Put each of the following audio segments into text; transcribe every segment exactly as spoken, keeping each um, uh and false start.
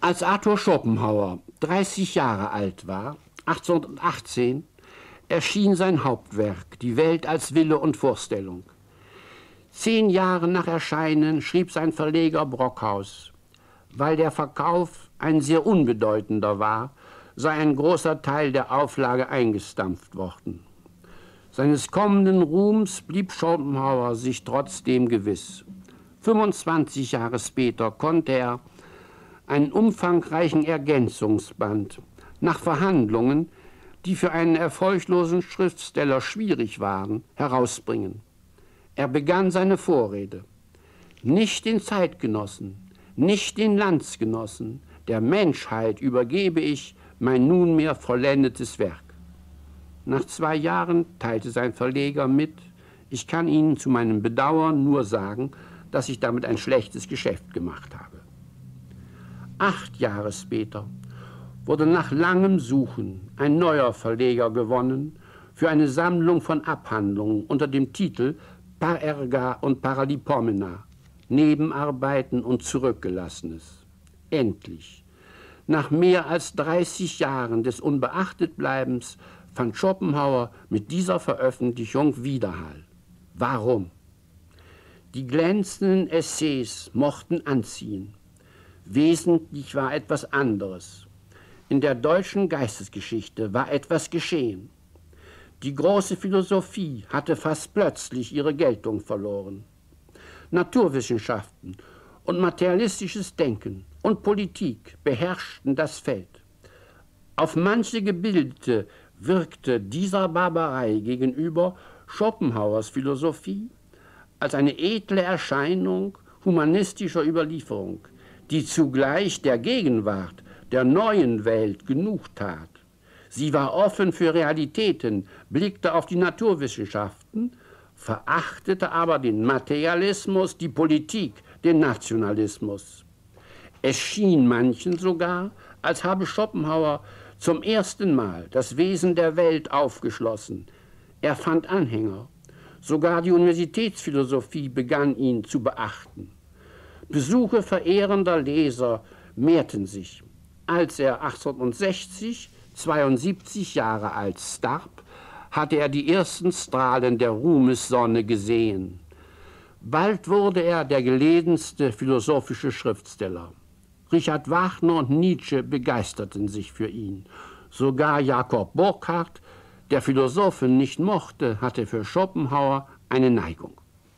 Als Arthur Schopenhauer dreißig Jahre alt war, achtzehnhundertachtzehn, erschien sein Hauptwerk, Die Welt als Wille und Vorstellung. Zehn Jahre nach Erscheinen schrieb sein Verleger Brockhaus, weil der Verkauf ein sehr unbedeutender war, sei ein großer Teil der Auflage eingestampft worden. Seines kommenden Ruhms blieb Schopenhauer sich trotzdem gewiss. fünfundzwanzig Jahre später konnte er einen umfangreichen Ergänzungsband nach Verhandlungen, die für einen erfolglosen Schriftsteller schwierig waren, herausbringen. Er begann seine Vorrede. Nicht den Zeitgenossen, nicht den Landsgenossen, der Menschheit übergebe ich mein nunmehr vollendetes Werk. Nach zwei Jahren teilte sein Verleger mit, ich kann Ihnen zu meinem Bedauern nur sagen, dass ich damit ein schlechtes Geschäft gemacht habe. Acht Jahre später wurde nach langem Suchen ein neuer Verleger gewonnen für eine Sammlung von Abhandlungen unter dem Titel Parerga und Paralipomena, Nebenarbeiten und Zurückgelassenes. Endlich, nach mehr als dreißig Jahren des Unbeachtetbleibens, fand Schopenhauer mit dieser Veröffentlichung Widerhall. Warum? Die glänzenden Essays mochten anziehen. Wesentlich war etwas anderes. In der deutschen Geistesgeschichte war etwas geschehen. Die große Philosophie hatte fast plötzlich ihre Geltung verloren. Naturwissenschaften und materialistisches Denken und Politik beherrschten das Feld. Auf manche Gebildete wirkte dieser Barbarei gegenüber Schopenhauers Philosophie als eine edle Erscheinung humanistischer Überlieferung, die zugleich der Gegenwart, der neuen Welt genug tat. Sie war offen für Realitäten, blickte auf die Naturwissenschaften, verachtete aber den Materialismus, die Politik, den Nationalismus. Es schien manchen sogar, als habe Schopenhauer zum ersten Mal das Wesen der Welt aufgeschlossen. Er fand Anhänger. Sogar die Universitätsphilosophie begann ihn zu beachten. Besuche verehrender Leser mehrten sich. Als er achtzehnhundertsechzig, zweiundsiebzig Jahre alt starb, hatte er die ersten Strahlen der Ruhmessonne gesehen. Bald wurde er der gelesenste philosophische Schriftsteller. Richard Wagner und Nietzsche begeisterten sich für ihn. Sogar Jakob Burckhardt, der Philosophen nicht mochte, hatte für Schopenhauer eine Neigung.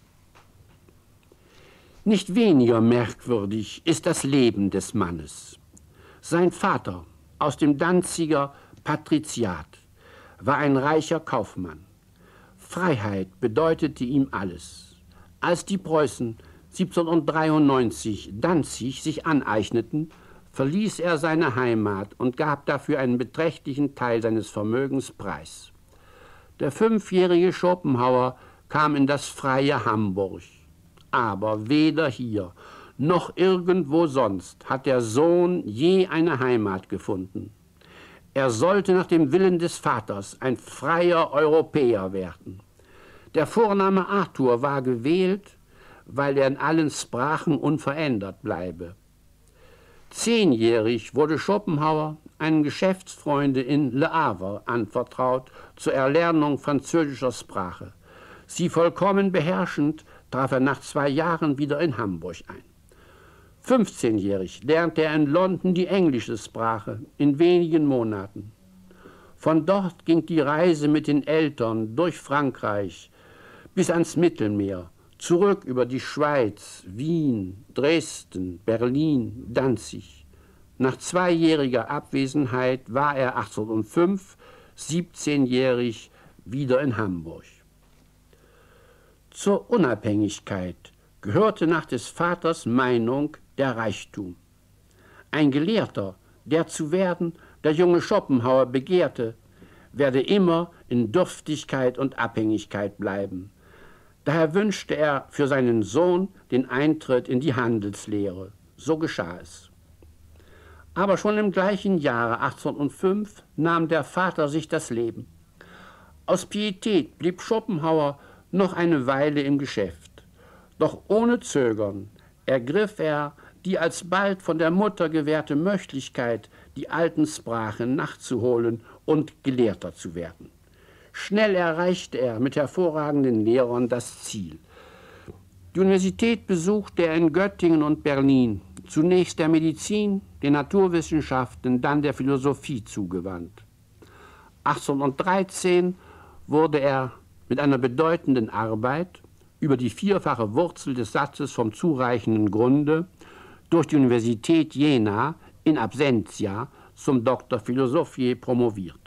Nicht weniger merkwürdig ist das Leben des Mannes. Sein Vater aus dem Danziger Patriziat war ein reicher Kaufmann. Freiheit bedeutete ihm alles. Als die Preußen siebzehnhundertdreiundneunzig Danzig sich aneigneten, verließ er seine Heimat und gab dafür einen beträchtlichen Teil seines Vermögens preis. Der fünfjährige Schopenhauer kam in das freie Hamburg. Aber weder hier noch irgendwo sonst hat der Sohn je eine Heimat gefunden. Er sollte nach dem Willen des Vaters ein freier Europäer werden. Der Vorname Arthur war gewählt, weil er in allen Sprachen unverändert bleibe. Zehnjährig wurde Schopenhauer einem Geschäftsfreunde in Le Havre anvertraut zur Erlernung französischer Sprache. Sie vollkommen beherrschend, traf er nach zwei Jahren wieder in Hamburg ein. fünfzehnjährig lernte er in London die englische Sprache in wenigen Monaten. Von dort ging die Reise mit den Eltern durch Frankreich bis ans Mittelmeer, zurück über die Schweiz, Wien, Dresden, Berlin, Danzig. Nach zweijähriger Abwesenheit war er achtzehnhundertfünf, siebzehnjährig, wieder in Hamburg. Zur Unabhängigkeit gehörte nach des Vaters Meinung der Reichtum. Ein Gelehrter, der zu werden der junge Schopenhauer begehrte, werde immer in Dürftigkeit und Abhängigkeit bleiben. Daher wünschte er für seinen Sohn den Eintritt in die Handelslehre. So geschah es. Aber schon im gleichen Jahre achtzehnhundertfünf nahm der Vater sich das Leben. Aus Pietät blieb Schopenhauer noch eine Weile im Geschäft. Doch ohne Zögern ergriff er die alsbald von der Mutter gewährte Möglichkeit, die alten Sprachen nachzuholen und Gelehrter zu werden. Schnell erreichte er mit hervorragenden Lehrern das Ziel. Die Universität besuchte er in Göttingen und Berlin, zunächst der Medizin, den Naturwissenschaften, dann der Philosophie zugewandt. achtzehnhundertdreizehn wurde er mit einer bedeutenden Arbeit über die vierfache Wurzel des Satzes vom zureichenden Grunde durch die Universität Jena in absentia zum Doktor Philosophiae promoviert.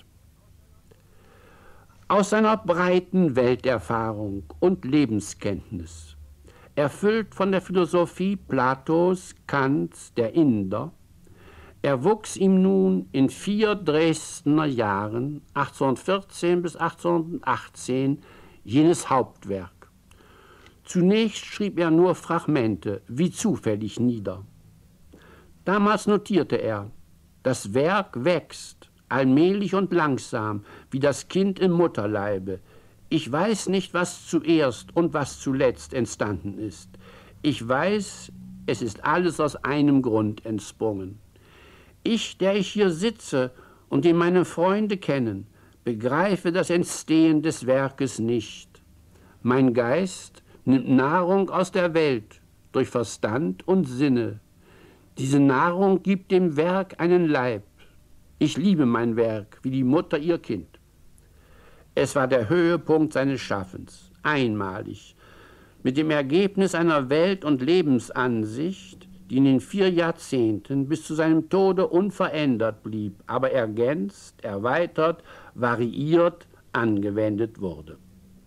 Aus seiner breiten Welterfahrung und Lebenskenntnis, erfüllt von der Philosophie Platos, Kants, der Inder, erwuchs ihm nun in vier Dresdner Jahren, achtzehnhundertvierzehn bis achtzehnhundertachtzehn, jenes Hauptwerk. Zunächst schrieb er nur Fragmente, wie zufällig nieder. Damals notierte er, das Werk wächst, allmählich und langsam, wie das Kind im Mutterleibe. Ich weiß nicht, was zuerst und was zuletzt entstanden ist. Ich weiß, es ist alles aus einem Grund entsprungen. Ich, der ich hier sitze und den meine Freunde kennen, begreife das Entstehen des Werkes nicht. Mein Geist nimmt Nahrung aus der Welt durch Verstand und Sinne. Diese Nahrung gibt dem Werk einen Leib. Ich liebe mein Werk wie die Mutter ihr Kind. Es war der Höhepunkt seines Schaffens, einmalig, mit dem Ergebnis einer Welt- und Lebensansicht, die in den vier Jahrzehnten bis zu seinem Tode unverändert blieb, aber ergänzt, erweitert, variiert, angewendet wurde.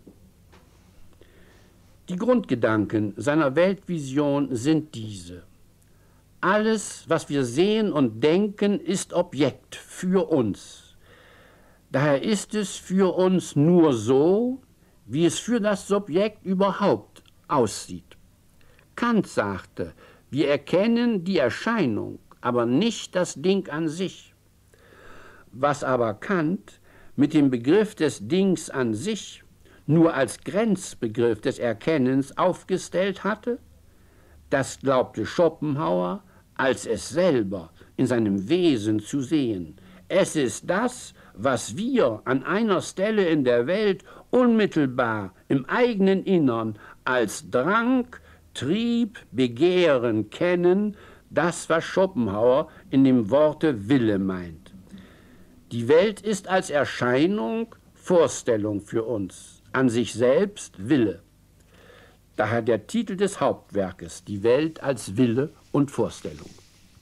Die Grundgedanken seiner Weltvision sind diese. Alles, was wir sehen und denken, ist Objekt für uns. Daher ist es für uns nur so, wie es für das Subjekt überhaupt aussieht. Kant sagte, wir erkennen die Erscheinung, aber nicht das Ding an sich. Was aber Kant mit dem Begriff des Dings an sich nur als Grenzbegriff des Erkennens aufgestellt hatte, das glaubte Schopenhauer als es selber in seinem Wesen zu sehen. Es ist das, was wir an einer Stelle in der Welt unmittelbar im eigenen Innern als Drang, Trieb, Begehren kennen, das, was Schopenhauer in dem Worte Wille meint. Die Welt ist als Erscheinung Vorstellung für uns, an sich selbst Wille. Daher der Titel des Hauptwerkes, die Welt als Wille und Vorstellung.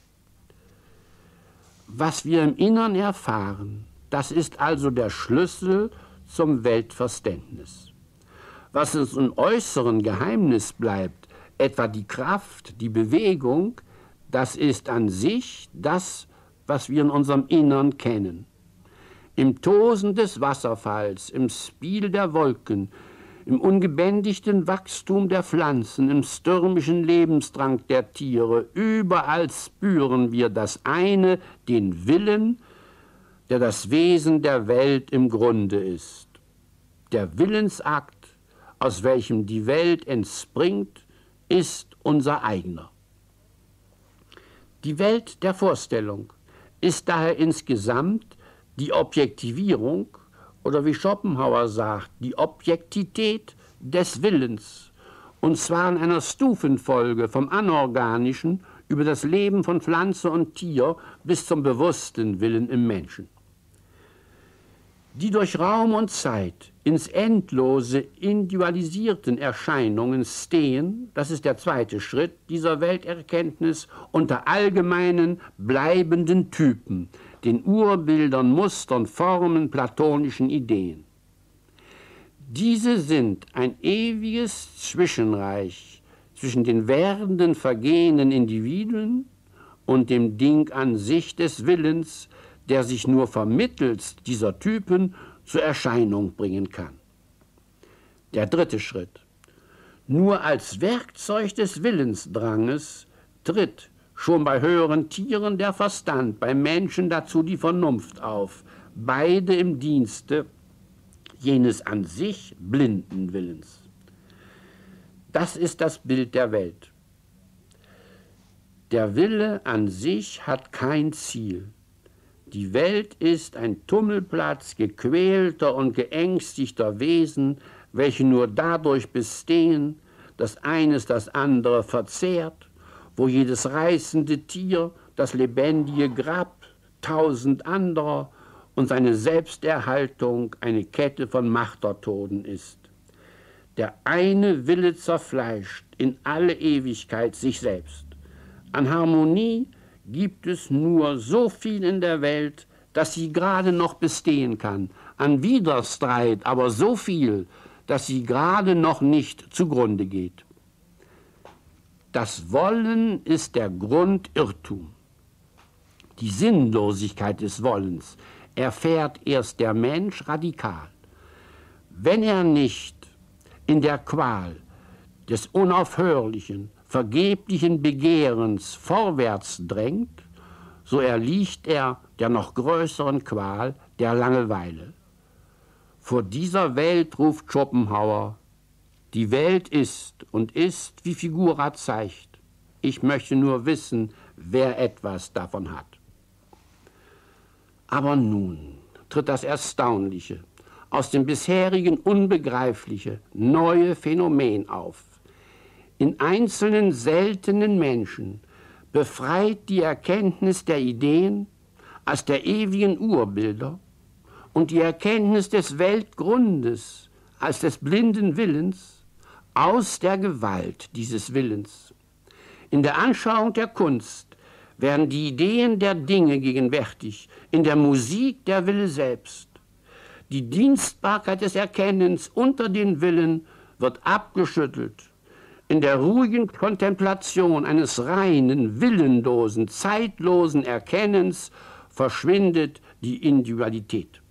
Was wir im Innern erfahren, das ist also der Schlüssel zum Weltverständnis. Was uns im Äußeren Geheimnis bleibt, etwa die Kraft, die Bewegung, das ist an sich das, was wir in unserem Innern kennen. Im Tosen des Wasserfalls, im Spiel der Wolken, im ungebändigten Wachstum der Pflanzen, im stürmischen Lebensdrang der Tiere, überall spüren wir das eine, den Willen, der das Wesen der Welt im Grunde ist. Der Willensakt, aus welchem die Welt entspringt, ist unser eigener. Die Welt der Vorstellung ist daher insgesamt die Objektivierung oder wie Schopenhauer sagt, die Objektität des Willens, und zwar in einer Stufenfolge vom Anorganischen über das Leben von Pflanze und Tier bis zum bewussten Willen im Menschen. Die durch Raum und Zeit ins Endlose individualisierten Erscheinungen stehen, das ist der zweite Schritt dieser Welterkenntnis, unter allgemeinen, bleibenden Typen, den Urbildern, Mustern, Formen, platonischen Ideen. Diese sind ein ewiges Zwischenreich zwischen den werdenden, vergehenden Individuen und dem Ding an sich des Willens, der sich nur vermittels dieser Typen zur Erscheinung bringen kann. Der dritte Schritt. Nur als Werkzeug des Willensdranges tritt schon bei höheren Tieren der Verstand, beim Menschen dazu die Vernunft auf, beide im Dienste jenes an sich blinden Willens. Das ist das Bild der Welt. Der Wille an sich hat kein Ziel. Die Welt ist ein Tummelplatz gequälter und geängstigter Wesen, welche nur dadurch bestehen, dass eines das andere verzehrt, wo jedes reißende Tier das lebendige Grab tausend anderer und seine Selbsterhaltung eine Kette von Martertoden ist. Der eine Wille zerfleischt in alle Ewigkeit sich selbst. An Harmonie gibt es nur so viel in der Welt, dass sie gerade noch bestehen kann. An Widerstreit aber so viel, dass sie gerade noch nicht zugrunde geht. Das Wollen ist der Grundirrtum. Die Sinnlosigkeit des Wollens erfährt erst der Mensch radikal. Wenn er nicht in der Qual des unaufhörlichen, vergeblichen Begehrens vorwärts drängt, so erliegt er der noch größeren Qual der Langeweile. Vor dieser Welt ruft Schopenhauer: Die Welt ist und ist, wie Figura zeigt. Ich möchte nur wissen, wer etwas davon hat. Aber nun tritt das Erstaunliche, aus dem bisherigen unbegreifliche, neue Phänomen auf. In einzelnen seltenen Menschen befreit die Erkenntnis der Ideen als der ewigen Urbilder und die Erkenntnis des Weltgrundes als des blinden Willens aus der Gewalt dieses Willens. In der Anschauung der Kunst werden die Ideen der Dinge gegenwärtig, in der Musik der Wille selbst. Die Dienstbarkeit des Erkennens unter den Willen wird abgeschüttelt. In der ruhigen Kontemplation eines reinen, willenlosen, zeitlosen Erkennens verschwindet die Individualität.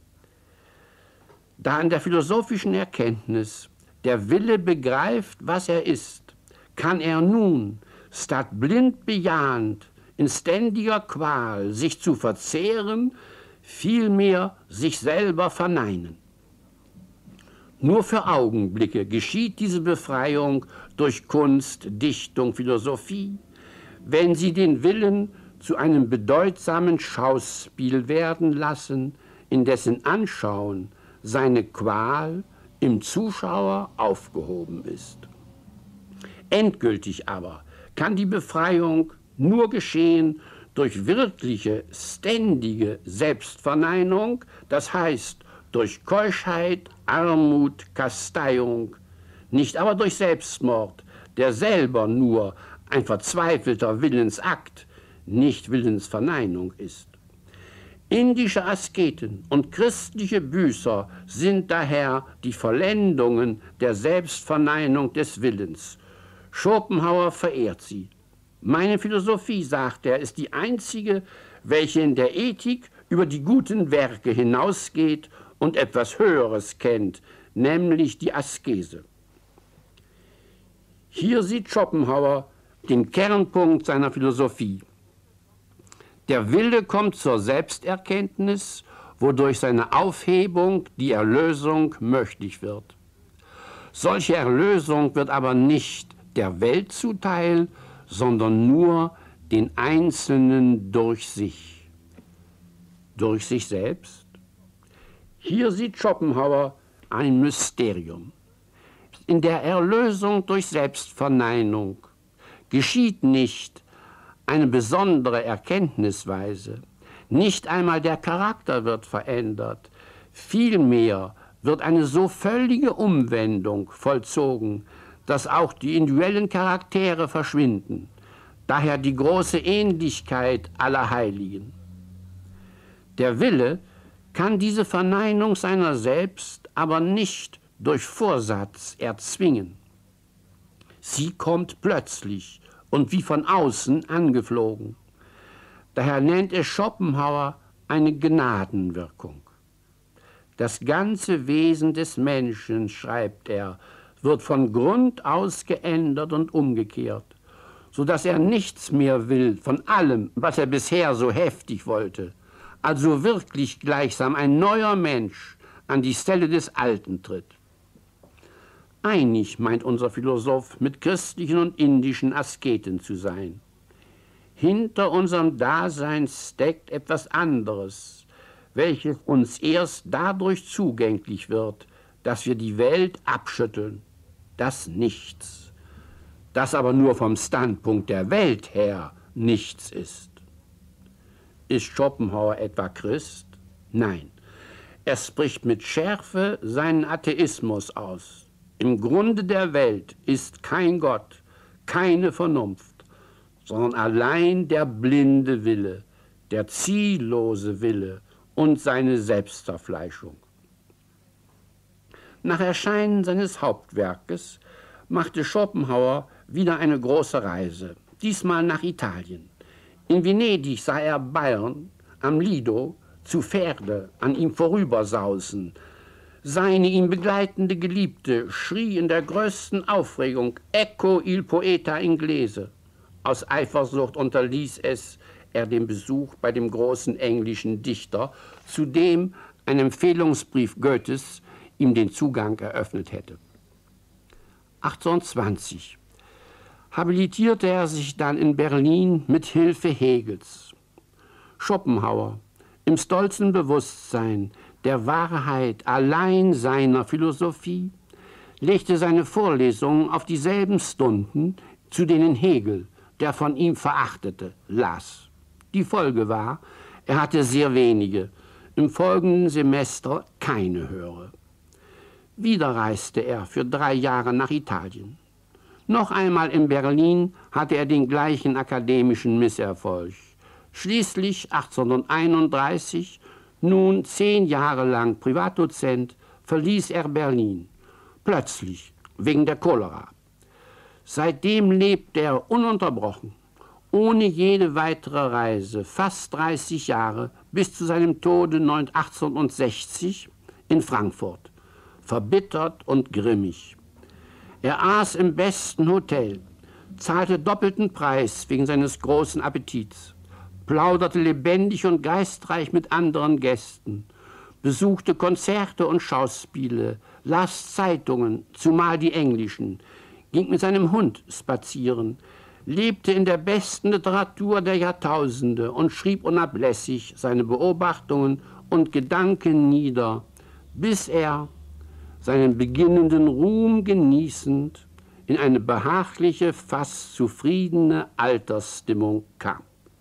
Da in der philosophischen Erkenntnis der Wille begreift, was er ist, kann er nun, statt blind bejahend, in ständiger Qual sich zu verzehren, vielmehr sich selber verneinen. Nur für Augenblicke geschieht diese Befreiung durch Kunst, Dichtung, Philosophie, wenn sie den Willen zu einem bedeutsamen Schauspiel werden lassen, in dessen Anschauen seine Qual im Zuschauer aufgehoben ist. Endgültig aber kann die Befreiung nur geschehen durch wirkliche, ständige Selbstverneinung, das heißt durch Keuschheit, Armut, Kasteiung, nicht aber durch Selbstmord, der selber nur ein verzweifelter Willensakt, nicht Willensverneinung ist. Indische Asketen und christliche Büßer sind daher die Vollendungen der Selbstverneinung des Willens. Schopenhauer verehrt sie. Meine Philosophie, sagt er, ist die einzige, welche in der Ethik über die guten Werke hinausgeht und etwas Höheres kennt, nämlich die Askese. Hier sieht Schopenhauer den Kernpunkt seiner Philosophie. Der Wille kommt zur Selbsterkenntnis, wodurch seine Aufhebung, die Erlösung, möglich wird. Solche Erlösung wird aber nicht der Welt zuteil, sondern nur den Einzelnen durch sich. Durch sich selbst? Hier sieht Schopenhauer ein Mysterium. In der Erlösung durch Selbstverneinung geschieht nicht eine besondere Erkenntnisweise, nicht einmal der Charakter wird verändert, vielmehr wird eine so völlige Umwendung vollzogen, dass auch die individuellen Charaktere verschwinden, daher die große Ähnlichkeit aller Heiligen. Der Wille kann diese Verneinung seiner selbst aber nicht durch Vorsatz erzwingen. Sie kommt plötzlich und wie von außen angeflogen. Daher nennt es Schopenhauer eine Gnadenwirkung. Das ganze Wesen des Menschen, schreibt er, wird von Grund aus geändert und umgekehrt, sodass er nichts mehr will von allem, was er bisher so heftig wollte, also wirklich gleichsam ein neuer Mensch an die Stelle des Alten tritt. Einig meint unser Philosoph mit christlichen und indischen Asketen zu sein. Hinter unserem Dasein steckt etwas anderes, welches uns erst dadurch zugänglich wird, dass wir die Welt abschütteln, das Nichts, das aber nur vom Standpunkt der Welt her nichts ist. Ist Schopenhauer etwa Christ? Nein. Er spricht mit Schärfe seinen Atheismus aus. Im Grunde der Welt ist kein Gott, keine Vernunft, sondern allein der blinde Wille, der ziellose Wille und seine Selbstzerfleischung. Nach Erscheinen seines Hauptwerkes machte Schopenhauer wieder eine große Reise, diesmal nach Italien. In Venedig sah er Bayern am Lido zu Pferde an ihm vorübersausen. Seine ihn begleitende Geliebte schrie in der größten Aufregung: Ecco il poeta inglese. Aus Eifersucht unterließ es er den Besuch bei dem großen englischen Dichter, zu dem ein Empfehlungsbrief Goethes ihm den Zugang eröffnet hätte. achtzehnhundertzwanzig habilitierte er sich dann in Berlin mit Hilfe Hegels. Schopenhauer, im stolzen Bewusstsein der Wahrheit allein seiner Philosophie, legte seine Vorlesungen auf dieselben Stunden, zu denen Hegel, der von ihm Verachtete, las. Die Folge war, er hatte sehr wenige, im folgenden Semester keine höhere. Wieder reiste er für drei Jahre nach Italien. Noch einmal in Berlin hatte er den gleichen akademischen Misserfolg. Schließlich achtzehnhunderteinunddreißig, nun zehn Jahre lang Privatdozent, verließ er Berlin. Plötzlich, wegen der Cholera. Seitdem lebt er ununterbrochen, ohne jede weitere Reise, fast dreißig Jahre, bis zu seinem Tode achtzehnhundertsechzig in Frankfurt, verbittert und grimmig. Er aß im besten Hotel, zahlte doppelten Preis wegen seines großen Appetits, plauderte lebendig und geistreich mit anderen Gästen, besuchte Konzerte und Schauspiele, las Zeitungen, zumal die englischen, ging mit seinem Hund spazieren, lebte in der besten Literatur der Jahrtausende und schrieb unablässig seine Beobachtungen und Gedanken nieder, bis er, seinen beginnenden Ruhm genießend, in eine behagliche, fast zufriedene Altersstimmung kam.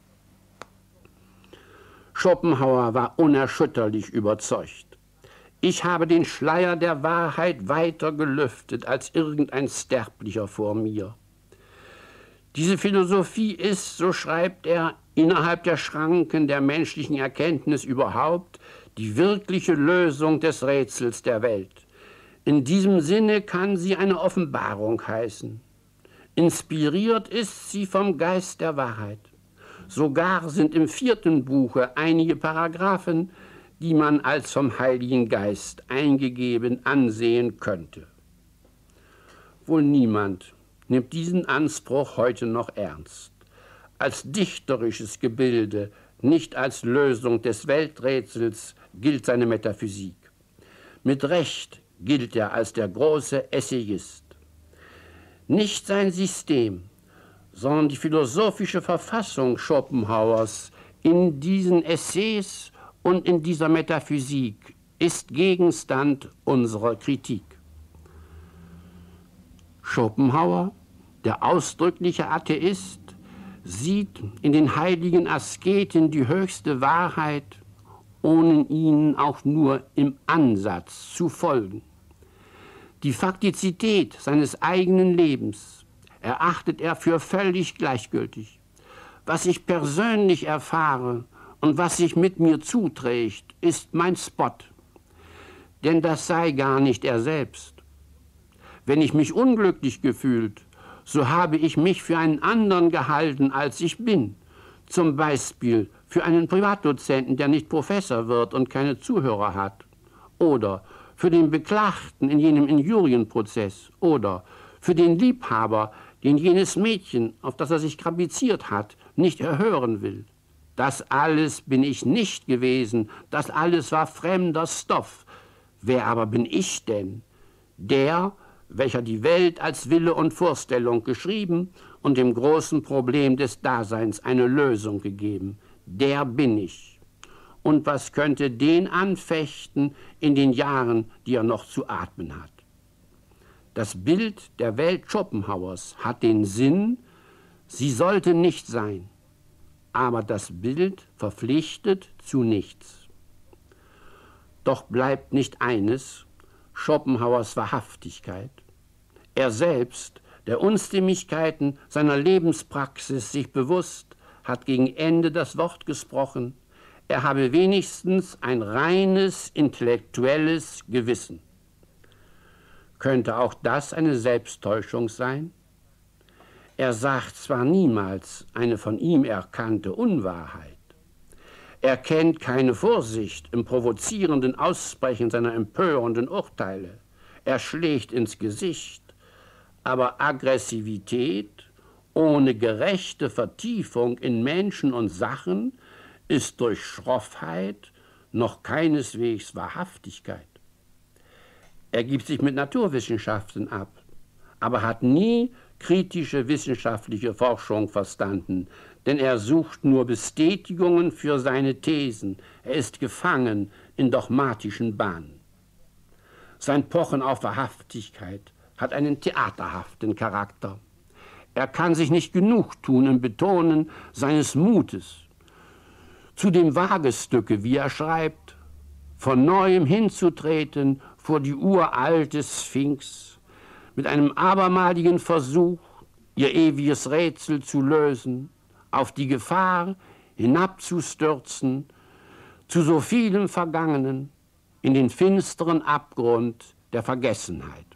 Schopenhauer war unerschütterlich überzeugt. Ich habe den Schleier der Wahrheit weiter gelüftet als irgendein Sterblicher vor mir. Diese Philosophie ist, so schreibt er, innerhalb der Schranken der menschlichen Erkenntnis überhaupt die wirkliche Lösung des Rätsels der Welt. In diesem Sinne kann sie eine Offenbarung heißen. Inspiriert ist sie vom Geist der Wahrheit. Sogar sind im vierten Buche einige Paragraphen, die man als vom Heiligen Geist eingegeben ansehen könnte. Wohl niemand nimmt diesen Anspruch heute noch ernst. Als dichterisches Gebilde, nicht als Lösung des Welträtsels, gilt seine Metaphysik. Mit Recht gilt er als der große Essayist. Nicht sein System, sondern die philosophische Verfassung Schopenhauers in diesen Essays und in dieser Metaphysik ist Gegenstand unserer Kritik. Schopenhauer, der ausdrückliche Atheist, sieht in den heiligen Asketen die höchste Wahrheit, ohne ihnen auch nur im Ansatz zu folgen. Die Faktizität seines eigenen Lebens erachtet er für völlig gleichgültig. Was ich persönlich erfahre und was sich mit mir zuträgt, ist mein Spot. Denn das sei gar nicht er selbst. Wenn ich mich unglücklich gefühlt, so habe ich mich für einen anderen gehalten, als ich bin. Zum Beispiel für einen Privatdozenten, der nicht Professor wird und keine Zuhörer hat. Oder für den Beklagten in jenem Injurienprozess. Oder für den Liebhaber, den jenes Mädchen, auf das er sich kapriziert hat, nicht erhören will. Das alles bin ich nicht gewesen, das alles war fremder Stoff. Wer aber bin ich denn? Der, welcher die Welt als Wille und Vorstellung geschrieben und dem großen Problem des Daseins eine Lösung gegeben. Der bin ich. Und was könnte den anfechten in den Jahren, die er noch zu atmen hat? Das Bild der Welt Schopenhauers hat den Sinn, sie sollte nicht sein, aber das Bild verpflichtet zu nichts. Doch bleibt nicht eines, Schopenhauers Wahrhaftigkeit. Er selbst, der Unstimmigkeiten seiner Lebenspraxis sich bewusst, hat gegen Ende das Wort gesprochen, er habe wenigstens ein reines, intellektuelles Gewissen. Könnte auch das eine Selbsttäuschung sein? Er sagt zwar niemals eine von ihm erkannte Unwahrheit, er kennt keine Vorsicht im provozierenden Aussprechen seiner empörenden Urteile, er schlägt ins Gesicht, aber Aggressivität ohne gerechte Vertiefung in Menschen und Sachen ist durch Schroffheit noch keineswegs Wahrhaftigkeit. Er gibt sich mit Naturwissenschaften ab, aber hat nie kritische wissenschaftliche Forschung verstanden, denn er sucht nur Bestätigungen für seine Thesen. Er ist gefangen in dogmatischen Bahnen. Sein Pochen auf Wahrhaftigkeit hat einen theaterhaften Charakter. Er kann sich nicht genug tun im Betonen seines Mutes. Zu dem Wagestücke, wie er schreibt, von neuem hinzutreten vor die uralte Sphinx, mit einem abermaligen Versuch, ihr ewiges Rätsel zu lösen, auf die Gefahr hinabzustürzen, zu so vielem Vergangenen, in den finsteren Abgrund der Vergessenheit.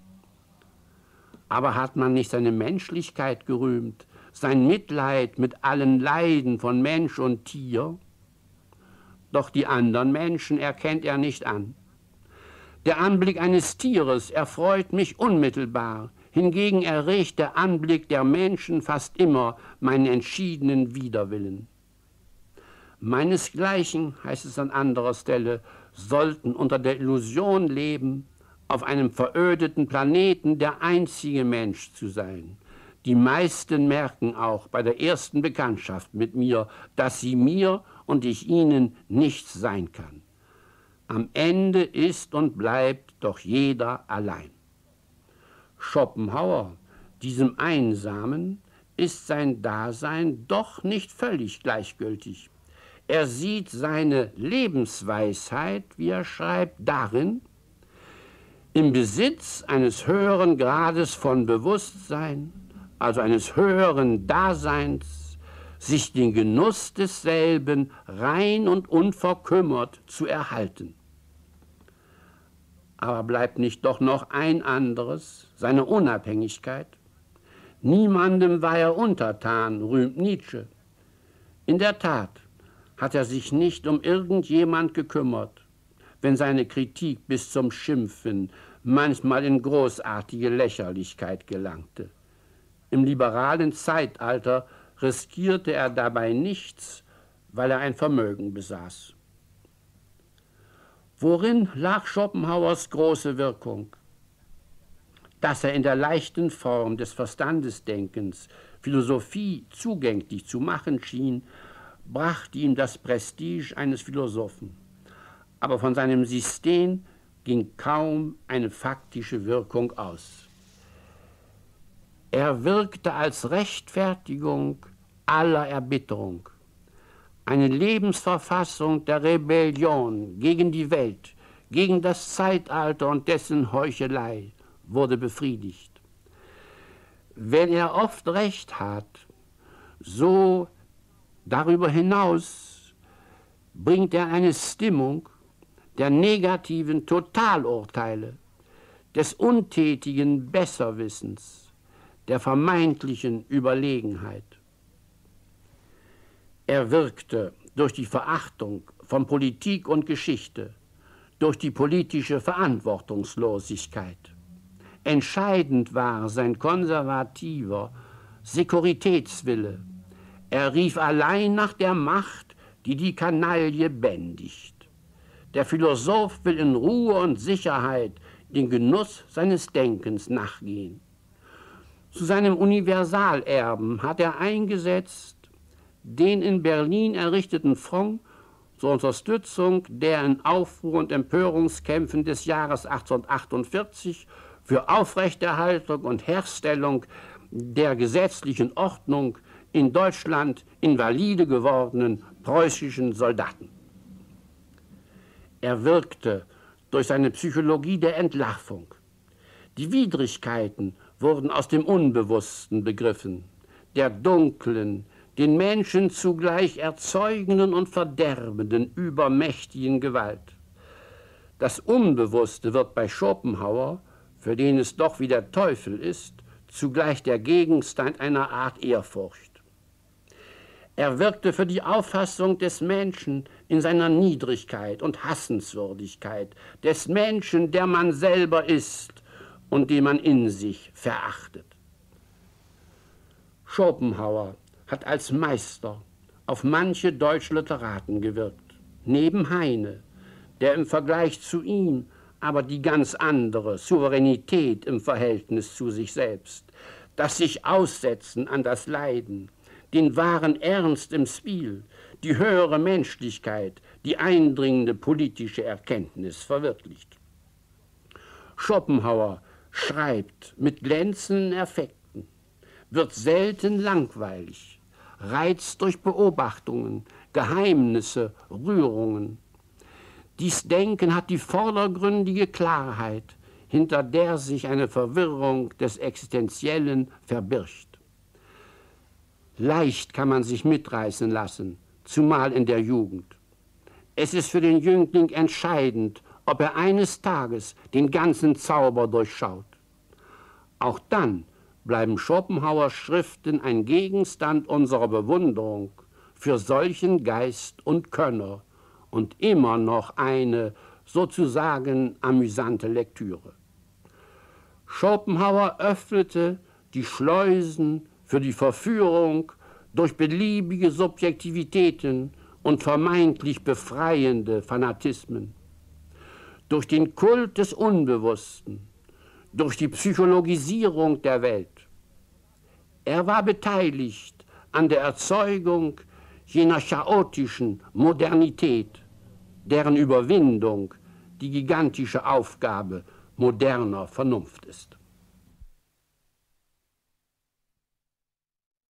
Aber hat man nicht seine Menschlichkeit gerühmt, sein Mitleid mit allen Leiden von Mensch und Tier? Doch die anderen Menschen erkennt er nicht an. Der Anblick eines Tieres erfreut mich unmittelbar, hingegen erregt der Anblick der Menschen fast immer meinen entschiedenen Widerwillen. Meinesgleichen, heißt es an anderer Stelle, sollten unter der Illusion leben, auf einem verödeten Planeten der einzige Mensch zu sein. Die meisten merken auch bei der ersten Bekanntschaft mit mir, dass sie mir und ich ihnen nichts sein kann. Am Ende ist und bleibt doch jeder allein. Schopenhauer, diesem Einsamen, ist sein Dasein doch nicht völlig gleichgültig. Er sieht seine Lebensweisheit, wie er schreibt, darin, im Besitz eines höheren Grades von Bewusstsein, also eines höheren Daseins, sich den Genuss desselben rein und unverkümmert zu erhalten. Aber bleibt nicht doch noch ein anderes, seine Unabhängigkeit? Niemandem war er untertan, rühmt Nietzsche. In der Tat hat er sich nicht um irgendjemand gekümmert, wenn seine Kritik bis zum Schimpfen manchmal in großartige Lächerlichkeit gelangte. Im liberalen Zeitalter riskierte er dabei nichts, weil er ein Vermögen besaß. Worin lag Schopenhauers große Wirkung? Dass er in der leichten Form des Verstandesdenkens Philosophie zugänglich zu machen schien, brachte ihm das Prestige eines Philosophen. Aber von seinem System ging kaum eine faktische Wirkung aus. Er wirkte als Rechtfertigung aller Erbitterung. Eine Lebensverfassung der Rebellion gegen die Welt, gegen das Zeitalter und dessen Heuchelei wurde befriedigt. Wenn er oft Recht hat, so darüber hinaus bringt er eine Stimmung der negativen Totalurteile, des untätigen Besserwissens, der vermeintlichen Überlegenheit. Er wirkte durch die Verachtung von Politik und Geschichte, durch die politische Verantwortungslosigkeit. Entscheidend war sein konservativer Sekuritätswille. Er rief allein nach der Macht, die die Kanaille bändigt. Der Philosoph will in Ruhe und Sicherheit den Genuss seines Denkens nachgehen. Zu seinem Universalerben hat er eingesetzt den in Berlin errichteten Fonds zur Unterstützung der in Aufruhr und Empörungskämpfen des Jahres achtzehnhundertachtundvierzig für Aufrechterhaltung und Herstellung der gesetzlichen Ordnung in Deutschland invalide gewordenen preußischen Soldaten. Er wirkte durch seine Psychologie der Entlarvung. Die Widrigkeiten wurden aus dem Unbewussten begriffen, der dunklen, den Menschen zugleich erzeugenden und verderbenden, übermächtigen Gewalt. Das Unbewusste wird bei Schopenhauer, für den es doch wie der Teufel ist, zugleich der Gegenstand einer Art Ehrfurcht. Er wirkte für die Auffassung des Menschen in seiner Niedrigkeit und Hassenswürdigkeit, des Menschen, der man selber ist und den man in sich verachtet. Schopenhauer hat als Meister auf manche deutsche Literaten gewirkt, neben Heine, der im Vergleich zu ihm aber die ganz andere Souveränität im Verhältnis zu sich selbst, das sich Aussetzen an das Leiden, den wahren Ernst im Spiel, die höhere Menschlichkeit, die eindringende politische Erkenntnis verwirklicht. Schopenhauer schreibt mit glänzenden Effekten, wird selten langweilig, reizt durch Beobachtungen, Geheimnisse, Rührungen. Dies Denken hat die vordergründige Klarheit, hinter der sich eine Verwirrung des Existenziellen verbirgt. Leicht kann man sich mitreißen lassen, zumal in der Jugend. Es ist für den Jüngling entscheidend, ob er eines Tages den ganzen Zauber durchschaut. Auch dann bleiben Schopenhauers Schriften ein Gegenstand unserer Bewunderung für solchen Geist und Könner und immer noch eine sozusagen amüsante Lektüre. Schopenhauer öffnete die Schleusen für die Verführung durch beliebige Subjektivitäten und vermeintlich befreiende Fanatismen, durch den Kult des Unbewussten, durch die Psychologisierung der Welt. Er war beteiligt an der Erzeugung jener chaotischen Modernität, deren Überwindung die gigantische Aufgabe moderner Vernunft ist.